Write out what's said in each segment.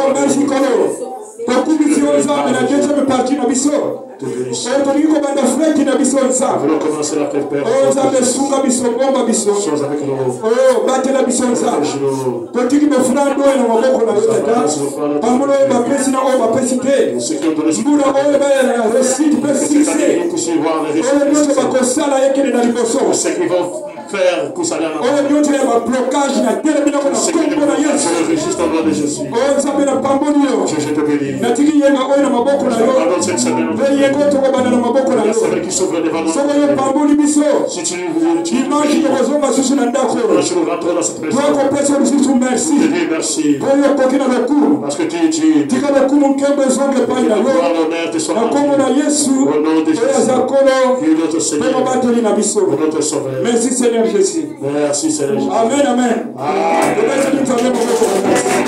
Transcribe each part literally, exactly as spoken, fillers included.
Oh, merci, Kolo. Pour qui nous sommes la deuxième partie de Bisso. Te bénissons. Oh, tu dis comment on a fait qu'il a Bisso ça. Nous voulons commencer la fête, Père. Oh, ça me souga Bisso, bomba Bisso. Sois avec nous. Oh, battez la Bisso ça. Pour qui me fera nous et nous avons qu'on a fait ça. Pamulo va président, on va préciter. Nous l'avons le récit, précisé. Oh, le Dieu va consacrer la yékine dans l'immotion. Ce qu'ils vont faire pour ça. Oh, le Dieu va blocage na terminer qu'on a compris na Yesu. Je résiste en nom de Jésus. Oh, ça me na pambonio. Je te bénis. Na tiki yenga oyo na maboko na yo. Pardonne cette semaine. Veye koto ko bana na maboko na yo. C'est vrai qui s'ouvre devant nous. Soko yo pamboni biso. Si tu Dimanche de kozonga susu na ndako. je nous rentre dans cette présence. Toi ko pesa susu merci. Je dis merci. Oyo koki na loku. Parce que tu es Dieu. Tika loku mon kembe zonge pa na yo. L'honneur te soit Na kongo na Yesu. Au nom de Jésus. Zakolo. Qui est notre Seigneur. Pema bateli na biso. Notre Sauveur. Merci Seigneur Jésus. Merci Seigneur Jésus. Amen, amen. Amen.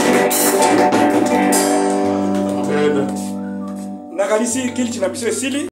Nagalisi kili china biso esili.